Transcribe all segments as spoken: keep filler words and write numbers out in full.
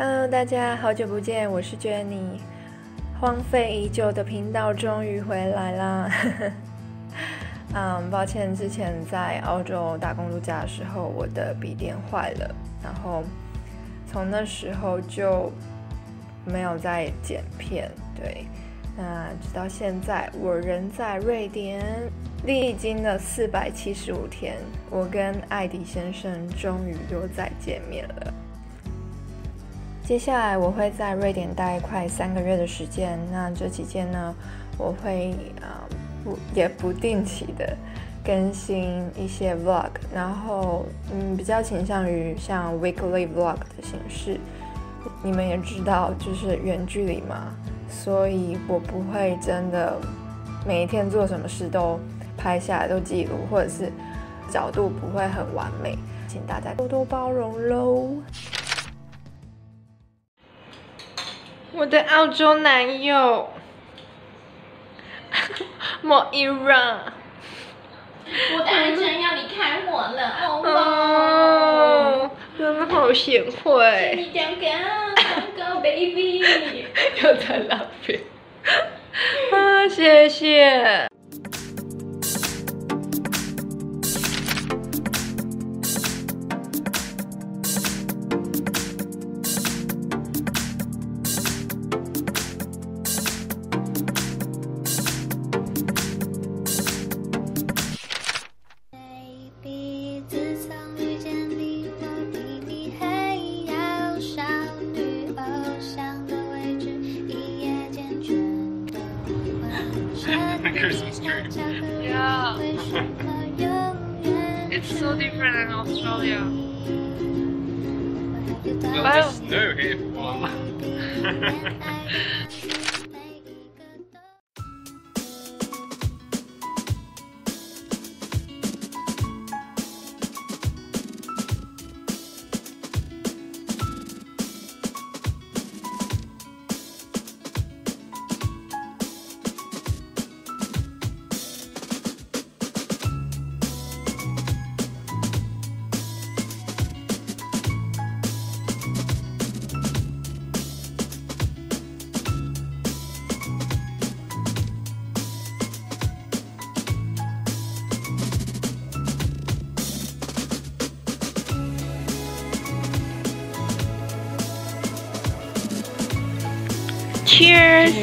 Hello， 大家好久不见，我是 Jenny。荒废已久的频道终于回来啦。嗯，抱歉，之前在澳洲打工度假的时候，我的笔电坏了，然后从那时候就没有再剪片。对，那直到现在，我人在瑞典，历经了四百七十五天，我跟艾迪先生终于又再见面了。接下来我会在瑞典待快三个月的时间，那这期间呢，我会呃不也不定期的更新一些 vlog， 然后嗯比较倾向于像 weekly vlog 的形式。你们也知道，就是远距离嘛，所以我不会真的每一天做什么事都拍下来都记录，或者是角度不会很完美，请大家多多包容喽。我的澳洲男友莫伊拉， 我的爱人要离开我了， 哦，真的好贤惠。 你讲讲讲讲 baby， 又在那边啊，谢谢。 Christmas tree. Yeah. It's so different in Australia. Well, Well, there's snow here for one. Cheers!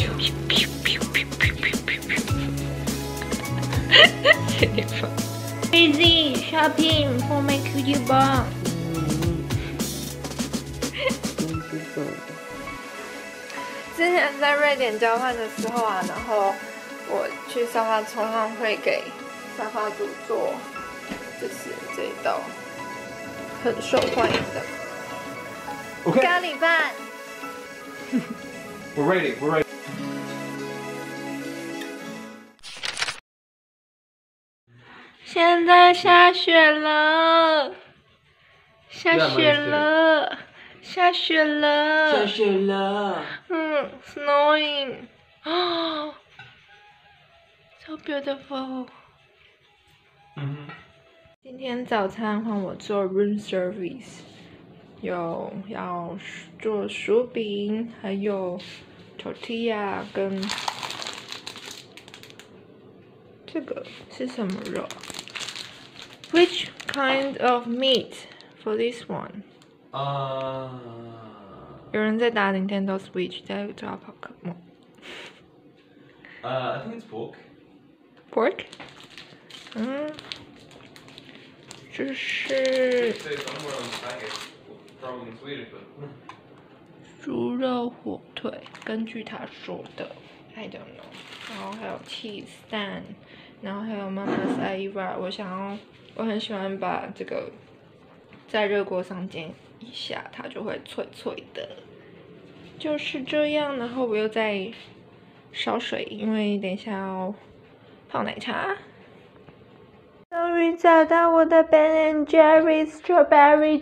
Crazy shopping for my cutie bar. 之前在瑞典交换的时候啊，然后我去沙发冲浪会给沙发主做，就是这一道很受欢迎的 Okay. 咖喱饭。 We're ready. We're ready. 现在下雪了，下雪了，下雪了， 下雪了。 嗯 ，snowing， 哦 ，so beautiful。 嗯。 今天早餐换我做 room service， 有要做薯饼，还有 tortilla 跟这个是什么肉 ？Which kind of meat for this one？ Uh. 有人在打 Nintendo Switch， 在抓宝可梦。 Uh, I think it's pork. Pork？ 嗯，这是 Say somewhere on the package from Sweden, but. 猪肉火腿，根据他说的 ，I don't know。然后还有 cheese 蛋，然后还有妈妈的 Aiva。我想要，我很喜欢把这个在热锅上煎一下，它就会脆脆的，就是这样。然后我又在烧水，因为等一下要泡奶茶。终于找到我的 Ben and Jerry's Strawberry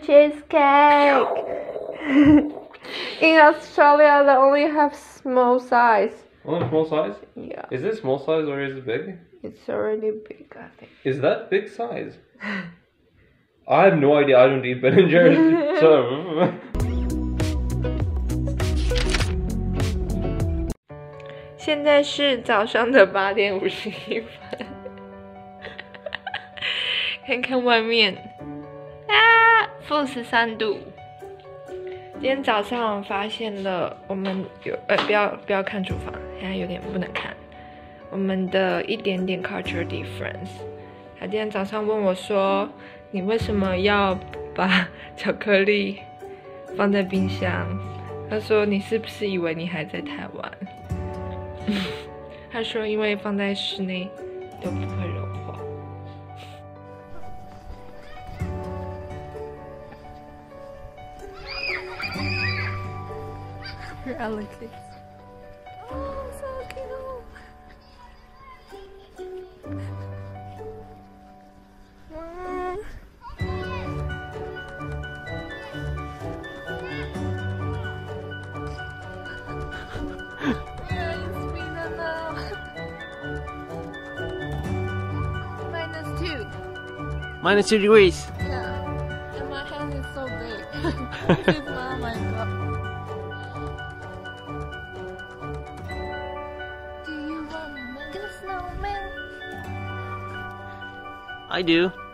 Cheesecake。In Australia, they only have small size. Only small size? Yeah, Is it small size or is it big? it's already big, I think. Is that big size? I have no idea. I don't eat Ben and Jerry's. So. 现在是早上的八点五十一分，看看外面啊，负十三度。今天早上我发现了我们有呃，不要不要看厨房，现在有点不能看。我们的一点点 culture difference。他今天早上问我说：“你为什么要把巧克力放在冰箱？”他说：“你是不是以为你还在台湾？”他说：“因为放在室内都不会融化。” Your alligators. Oh, so cute. Mom. Where is Mina now? Minus two. Minus two degrees. Yeah. And my hand is so big. This is oh my god. Do you want to make a snowman? I do.